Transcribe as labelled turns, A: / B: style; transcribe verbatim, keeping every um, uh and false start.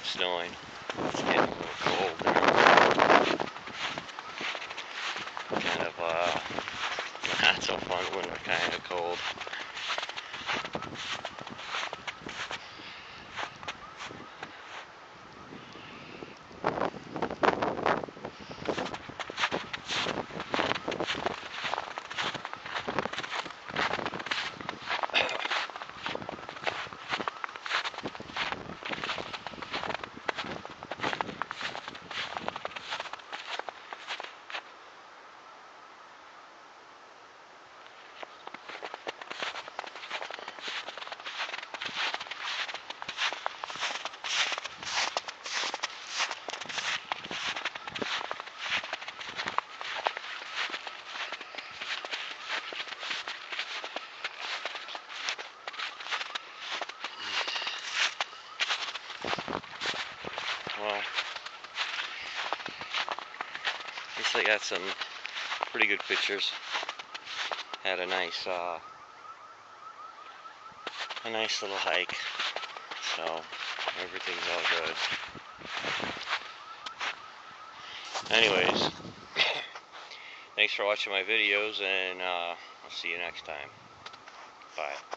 A: snowing. It's getting a little cold there. Kind of uh, not so fun when they're kind of cold. Well, at least I got some pretty good pictures. Had a nice, uh, a nice little hike, so everything's all good. Anyways, thanks for watching my videos, and uh, I'll see you next time. Bye.